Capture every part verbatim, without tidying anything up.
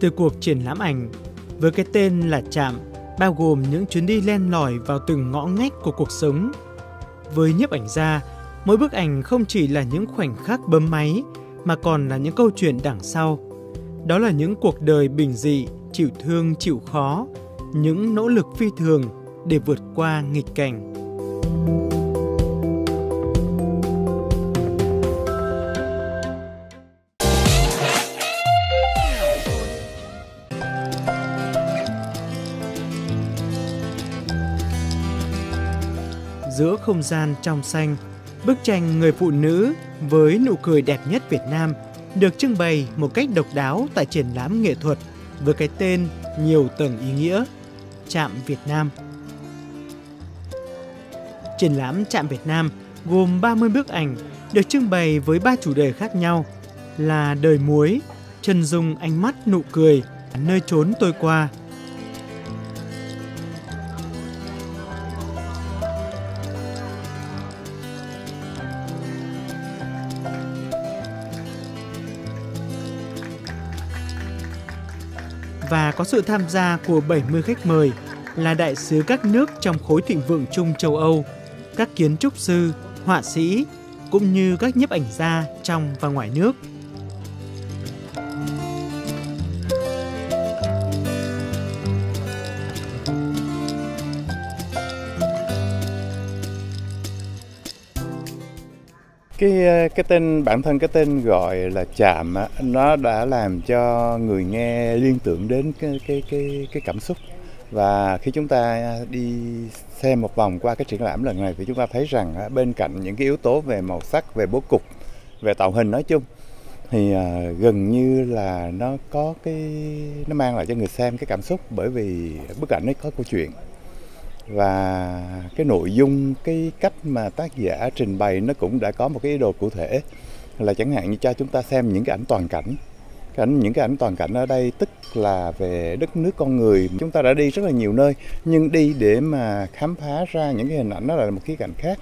Từ cuộc triển lãm ảnh với cái tên là Chạm, bao gồm những chuyến đi len lỏi vào từng ngõ ngách của cuộc sống. Với nhiếp ảnh gia, mỗi bức ảnh không chỉ là những khoảnh khắc bấm máy mà còn là những câu chuyện đằng sau. Đó là những cuộc đời bình dị, chịu thương chịu khó, những nỗ lực phi thường để vượt qua nghịch cảnh. Giữa không gian trong xanh, bức tranh người phụ nữ với nụ cười đẹp nhất Việt Nam được trưng bày một cách độc đáo tại triển lãm nghệ thuật với cái tên nhiều tầng ý nghĩa, Chạm Việt Nam. Triển lãm Chạm Việt Nam gồm ba mươi bức ảnh được trưng bày với ba chủ đề khác nhau là đời muối, chân dung ánh mắt nụ cười, nơi chốn tôi qua. Và có sự tham gia của bảy mươi khách mời là đại sứ các nước trong khối thịnh vượng chung châu Âu, các kiến trúc sư, họa sĩ, cũng như các nhiếp ảnh gia trong và ngoài nước. Cái cái tên bản thân cái tên gọi là Chạm á, nó đã làm cho người nghe liên tưởng đến cái cái cái cái cảm xúc. Và khi chúng ta đi xem một vòng qua cái triển lãm lần này thì chúng ta thấy rằng á, bên cạnh những cái yếu tố về màu sắc, về bố cục, về tạo hình nói chung thì à, gần như là nó có cái nó mang lại cho người xem cái cảm xúc, bởi vì bức ảnh ấy có câu chuyện. Và cái nội dung, cái cách mà tác giả trình bày nó cũng đã có một cái ý đồ cụ thể, là chẳng hạn như cho chúng ta xem những cái ảnh toàn cảnh. Cái ảnh, những cái ảnh toàn cảnh ở đây tức là về đất nước con người. Chúng ta đã đi rất là nhiều nơi, nhưng đi để mà khám phá ra những cái hình ảnh đó là một khía cạnh khác.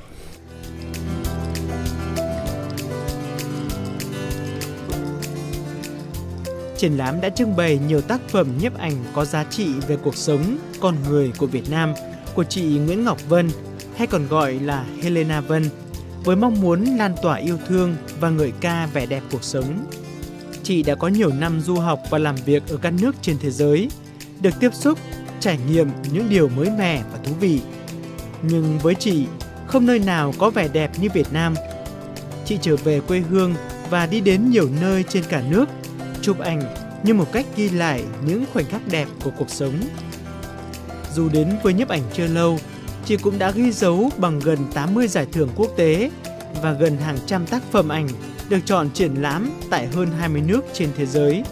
Triển lãm đã trưng bày nhiều tác phẩm nhiếp ảnh có giá trị về cuộc sống, con người của Việt Nam của chị Nguyễn Ngọc Vân, hay còn gọi là Helena Vân, với mong muốn lan tỏa yêu thương và ngợi ca vẻ đẹp cuộc sống. Chị đã có nhiều năm du học và làm việc ở các nước trên thế giới, được tiếp xúc, trải nghiệm những điều mới mẻ và thú vị. Nhưng với chị, không nơi nào có vẻ đẹp như Việt Nam. Chị trở về quê hương và đi đến nhiều nơi trên cả nước, chụp ảnh như một cách ghi lại những khoảnh khắc đẹp của cuộc sống. Dù đến với nhiếp ảnh chưa lâu, chị cũng đã ghi dấu bằng gần tám mươi giải thưởng quốc tế và gần hàng trăm tác phẩm ảnh được chọn triển lãm tại hơn hai mươi nước trên thế giới.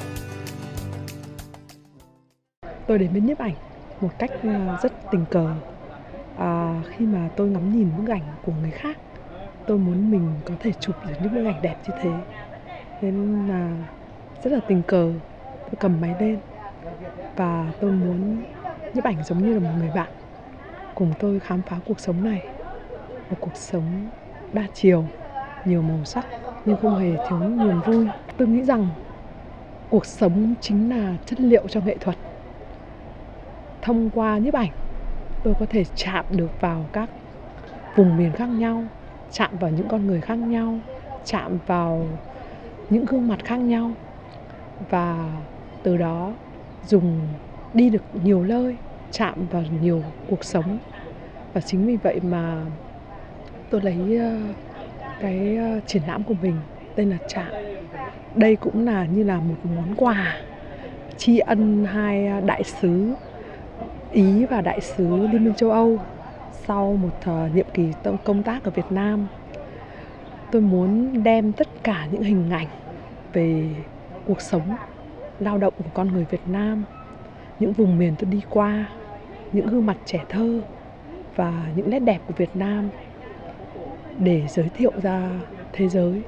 Tôi đến với nhiếp ảnh một cách rất tình cờ. À, khi mà tôi ngắm nhìn bức ảnh của người khác, tôi muốn mình có thể chụp được những bức ảnh đẹp như thế. Nên là rất là tình cờ, tôi cầm máy lên và tôi muốn nhiếp ảnh giống như là một người bạn cùng tôi khám phá cuộc sống này. Một cuộc sống đa chiều, nhiều màu sắc nhưng không hề thiếu niềm vui. Tôi nghĩ rằng cuộc sống chính là chất liệu cho nghệ thuật. Thông qua nhiếp ảnh, tôi có thể chạm được vào các vùng miền khác nhau, chạm vào những con người khác nhau, chạm vào những gương mặt khác nhau, và từ đó dùng đi được nhiều nơi, chạm vào nhiều cuộc sống. Và chính vì vậy mà tôi lấy cái triển lãm của mình tên là Chạm. Đây cũng là như là một món quà tri ân hai đại sứ Ý và đại sứ Liên minh châu Âu sau một nhiệm kỳ công tác ở Việt Nam. Tôi muốn đem tất cả những hình ảnh về cuộc sống, lao động của con người Việt Nam, những vùng miền tôi đi qua, những gương mặt trẻ thơ và những nét đẹp của Việt Nam để giới thiệu ra thế giới.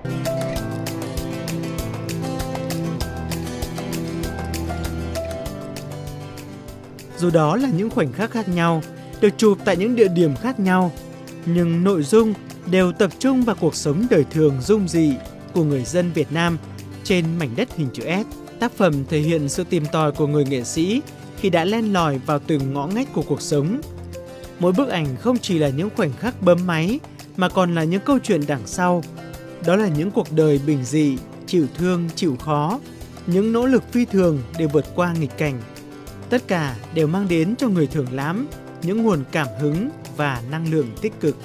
Dù đó là những khoảnh khắc khác nhau, được chụp tại những địa điểm khác nhau, nhưng nội dung đều tập trung vào cuộc sống đời thường dung dị của người dân Việt Nam trên mảnh đất hình chữ S. Tác phẩm thể hiện sự tìm tòi của người nghệ sĩ khi đã len lỏi vào từng ngõ ngách của cuộc sống. Mỗi bức ảnh không chỉ là những khoảnh khắc bấm máy mà còn là những câu chuyện đằng sau. Đó là những cuộc đời bình dị, chịu thương, chịu khó, những nỗ lực phi thường để vượt qua nghịch cảnh. Tất cả đều mang đến cho người thưởng lãm những nguồn cảm hứng và năng lượng tích cực.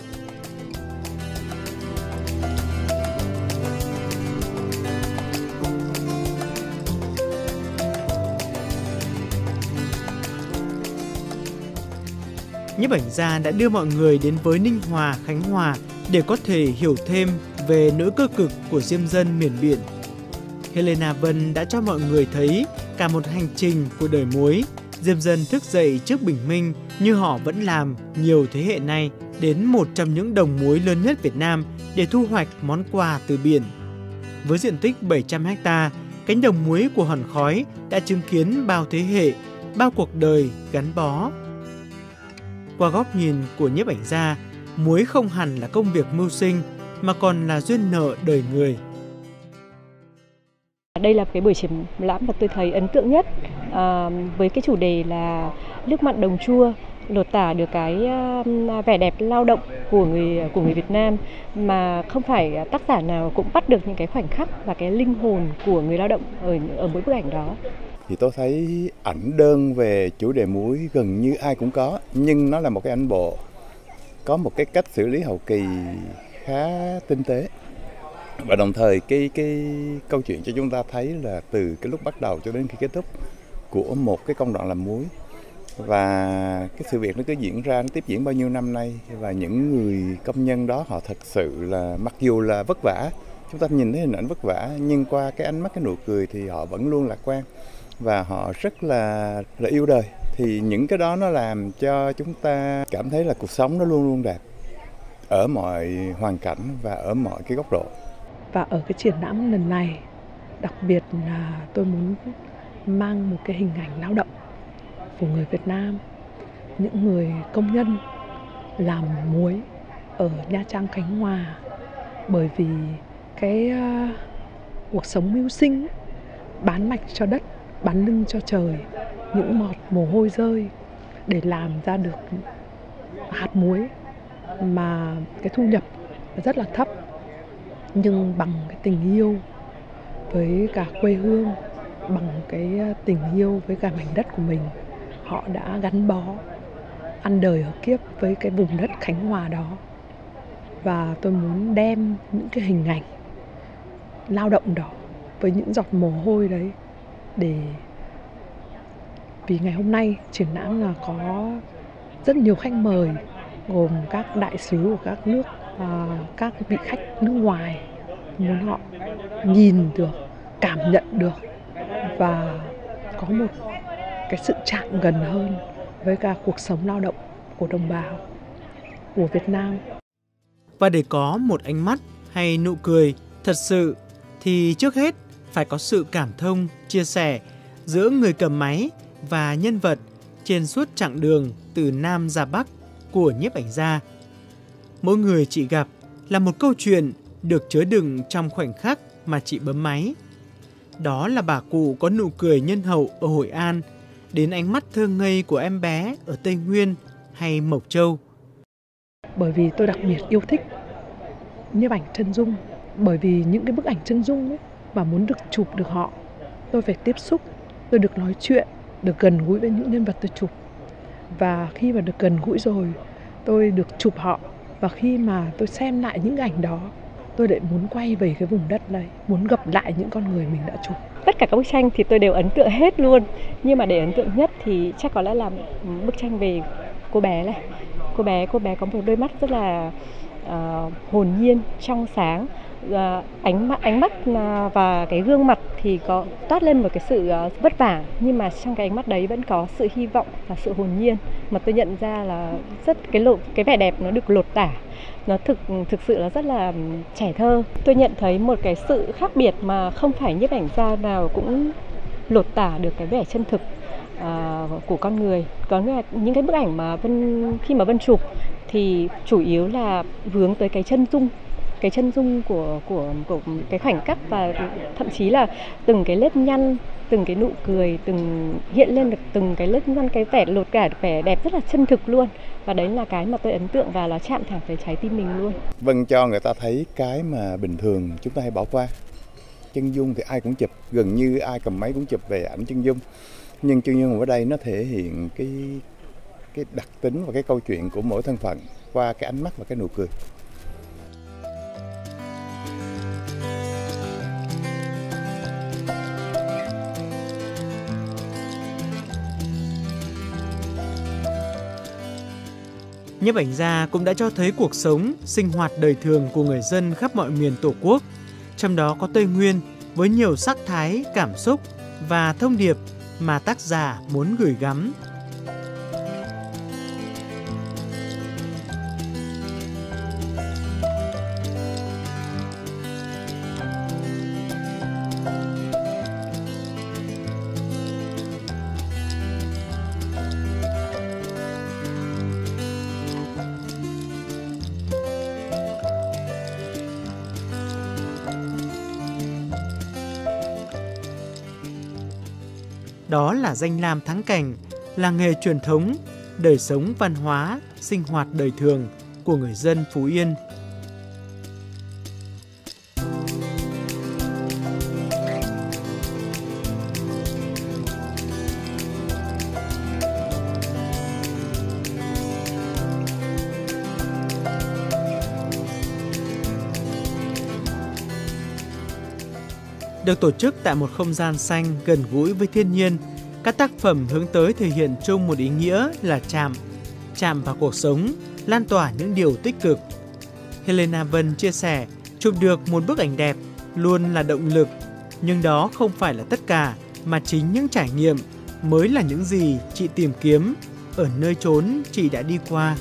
Nhiếp ảnh gia đã đưa mọi người đến với Ninh Hòa, Khánh Hòa để có thể hiểu thêm về nỗi cơ cực của diêm dân miền biển. Helena Vân đã cho mọi người thấy cả một hành trình của đời muối, diêm dân thức dậy trước bình minh như họ vẫn làm nhiều thế hệ nay, đến một trong những đồng muối lớn nhất Việt Nam để thu hoạch món quà từ biển. Với diện tích bảy trăm héc ta, cánh đồng muối của Hòn Khói đã chứng kiến bao thế hệ, bao cuộc đời gắn bó. Qua góc nhìn của nhiếp ảnh gia, muối không hẳn là công việc mưu sinh mà còn là duyên nợ đời người. Đây là cái buổi triển lãm mà tôi thấy ấn tượng nhất à, với cái chủ đề là nước mặn đồng chua, lột tả được cái uh, vẻ đẹp lao động của người của người Việt Nam, mà không phải tác giả nào cũng bắt được những cái khoảnh khắc và cái linh hồn của người lao động ở ở mỗi bức ảnh đó. Thì tôi thấy ảnh đơn về chủ đề muối gần như ai cũng có, nhưng nó là một cái ảnh bộ có một cái cách xử lý hậu kỳ khá tinh tế. Và đồng thời cái cái câu chuyện cho chúng ta thấy là từ cái lúc bắt đầu cho đến khi kết thúc của một cái công đoạn làm muối. Và cái sự việc nó cứ diễn ra, nó tiếp diễn bao nhiêu năm nay. Và những người công nhân đó họ thật sự là, mặc dù là vất vả, chúng ta nhìn thấy hình ảnh vất vả, nhưng qua cái ánh mắt, cái nụ cười thì họ vẫn luôn lạc quan. Và họ rất là, là yêu đời. Thì những cái đó nó làm cho chúng ta cảm thấy là cuộc sống nó luôn luôn đẹp ở mọi hoàn cảnh và ở mọi cái góc độ. Và ở cái triển lãm lần này, đặc biệt là tôi muốn mang một cái hình ảnh lao động của người Việt Nam, những người công nhân làm muối ở Nha Trang, Khánh Hòa. Bởi vì cái uh, cuộc sống mưu sinh, bán mạch cho đất, bán lưng cho trời, những giọt mồ hôi rơi để làm ra được hạt muối mà cái thu nhập rất là thấp. Nhưng bằng cái tình yêu với cả quê hương, bằng cái tình yêu với cả mảnh đất của mình, họ đã gắn bó, ăn đời ở kiếp với cái vùng đất Khánh Hòa đó. Và tôi muốn đem những cái hình ảnh lao động đó với những giọt mồ hôi đấy, để vì ngày hôm nay triển lãm là có rất nhiều khách mời, gồm các đại sứ của các nước, à, các vị khách nước ngoài, muốn họ nhìn được, cảm nhận được và có một cái sự chạm gần hơn với cả cuộc sống lao động của đồng bào của Việt Nam. Và để có một ánh mắt hay nụ cười thật sự thì trước hết phải có sự cảm thông, chia sẻ giữa người cầm máy và nhân vật trên suốt chặng đường từ Nam ra Bắc của nhiếp ảnh gia. Mỗi người chị gặp là một câu chuyện được chứa đựng trong khoảnh khắc mà chị bấm máy. Đó là bà cụ có nụ cười nhân hậu ở Hội An, đến ánh mắt thơ ngây của em bé ở Tây Nguyên hay Mộc Châu. Bởi vì tôi đặc biệt yêu thích nhiếp ảnh chân dung, bởi vì những cái bức ảnh chân dung ấy, và muốn được chụp được họ, tôi phải tiếp xúc, tôi được nói chuyện, được gần gũi với những nhân vật tôi chụp. Và khi mà được gần gũi rồi, tôi được chụp họ. Và khi mà tôi xem lại những ảnh đó, tôi lại muốn quay về cái vùng đất đấy, muốn gặp lại những con người mình đã chụp. Tất cả các bức tranh thì tôi đều ấn tượng hết luôn. Nhưng mà để ấn tượng nhất thì chắc có lẽ là bức tranh về cô bé này. Cô bé, cô bé có một đôi mắt rất là uh, hồn nhiên, trong sáng. Uh, ánh mắt, ánh mắt uh, và cái gương mặt thì có toát lên một cái sự uh, vất vả, nhưng mà trong cái ánh mắt đấy vẫn có sự hy vọng và sự hồn nhiên mà tôi nhận ra là rất cái lộ cái vẻ đẹp nó được lột tả, nó thực thực sự là rất là trẻ thơ. Tôi nhận thấy một cái sự khác biệt mà không phải nhiếp ảnh gia nào cũng lột tả được cái vẻ chân thực uh, của con người. Có nghĩa là những cái bức ảnh mà Vân khi mà Vân chụp thì chủ yếu là hướng tới cái chân dung cái chân dung của của của cái khoảnh khắc, và thậm chí là từng cái nếp nhăn, từng cái nụ cười, từng hiện lên được từng cái nếp nhăn, cái vẻ lột cả vẻ đẹp rất là chân thực luôn. Và đấy là cái mà tôi ấn tượng và nó chạm thẳng tới trái tim mình luôn. Vân cho người ta thấy cái mà bình thường chúng ta hay bỏ qua. Chân dung thì ai cũng chụp, gần như ai cầm máy cũng chụp về ảnh chân dung. Nhưng chân dung ở đây nó thể hiện cái cái đặc tính và cái câu chuyện của mỗi thân phận qua cái ánh mắt và cái nụ cười. Nhiếp ảnh gia cũng đã cho thấy cuộc sống, sinh hoạt đời thường của người dân khắp mọi miền Tổ quốc, trong đó có Tây Nguyên với nhiều sắc thái, cảm xúc và thông điệp mà tác giả muốn gửi gắm. Đó là danh lam thắng cảnh, làng nghề truyền thống, đời sống văn hóa, sinh hoạt đời thường của người dân Phú Yên. Được tổ chức tại một không gian xanh gần gũi với thiên nhiên, các tác phẩm hướng tới thể hiện chung một ý nghĩa là chạm, chạm vào cuộc sống, lan tỏa những điều tích cực. Helena Vân chia sẻ, chụp được một bức ảnh đẹp luôn là động lực, nhưng đó không phải là tất cả, mà chính những trải nghiệm mới là những gì chị tìm kiếm ở nơi chốn chị đã đi qua.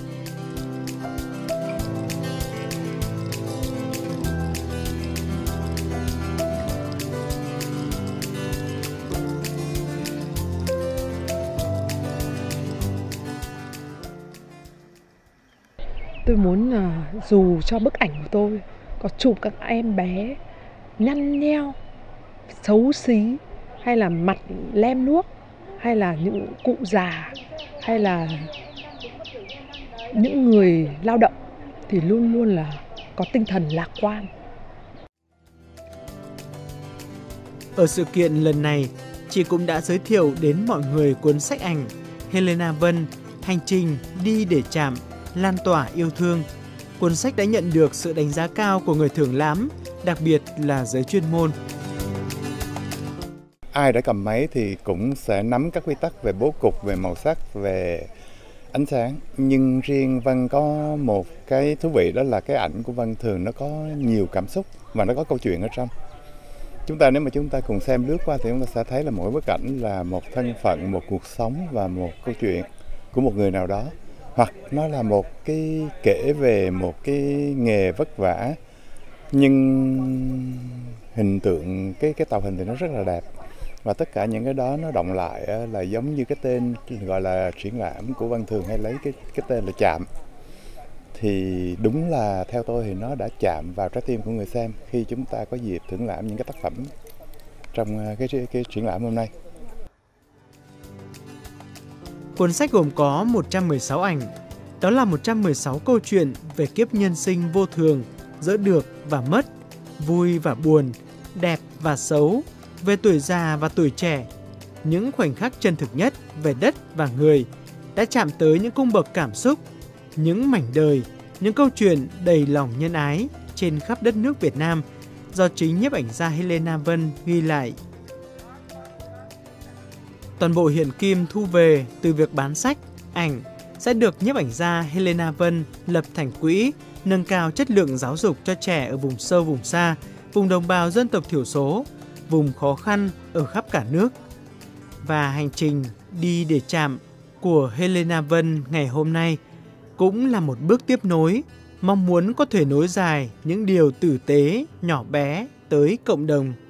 Tôi muốn là dù cho bức ảnh của tôi có chụp các em bé nhăn nheo, xấu xí, hay là mặt lem luốc, hay là những cụ già, hay là những người lao động, thì luôn luôn là có tinh thần lạc quan. Ở sự kiện lần này, chị cũng đã giới thiệu đến mọi người cuốn sách ảnh Helena Vân, Hành trình đi để chạm, lan tỏa yêu thương. Cuốn sách đã nhận được sự đánh giá cao của người thưởng lãm, đặc biệt là giới chuyên môn. Ai đã cầm máy thì cũng sẽ nắm các quy tắc về bố cục, về màu sắc, về ánh sáng. Nhưng riêng Vân có một cái thú vị, đó là cái ảnh của Vân thường nó có nhiều cảm xúc và nó có câu chuyện ở trong. Chúng ta nếu mà chúng ta cùng xem lướt qua thì chúng ta sẽ thấy là mỗi bức ảnh là một thân phận, một cuộc sống và một câu chuyện của một người nào đó. Hoặc nó là một cái kể về một cái nghề vất vả, nhưng hình tượng, cái cái tạo hình thì nó rất là đẹp. Và tất cả những cái đó nó động lại là giống như cái tên gọi là triển lãm của Vân thường hay lấy cái cái tên là chạm. Thì đúng là theo tôi thì nó đã chạm vào trái tim của người xem khi chúng ta có dịp thưởng lãm những cái tác phẩm trong cái cái, cái triển lãm hôm nay. Cuốn sách gồm có một trăm mười sáu ảnh, đó là một trăm mười sáu câu chuyện về kiếp nhân sinh vô thường, giữa được và mất, vui và buồn, đẹp và xấu, về tuổi già và tuổi trẻ. Những khoảnh khắc chân thực nhất về đất và người đã chạm tới những cung bậc cảm xúc, những mảnh đời, những câu chuyện đầy lòng nhân ái trên khắp đất nước Việt Nam do chính nhiếp ảnh gia Helena Vân ghi lại. Toàn bộ hiện kim thu về từ việc bán sách, ảnh sẽ được nhiếp ảnh gia Helena Vân lập thành quỹ nâng cao chất lượng giáo dục cho trẻ ở vùng sâu vùng xa, vùng đồng bào dân tộc thiểu số, vùng khó khăn ở khắp cả nước. Và hành trình đi để chạm của Helena Vân ngày hôm nay cũng là một bước tiếp nối, mong muốn có thể nối dài những điều tử tế, nhỏ bé tới cộng đồng.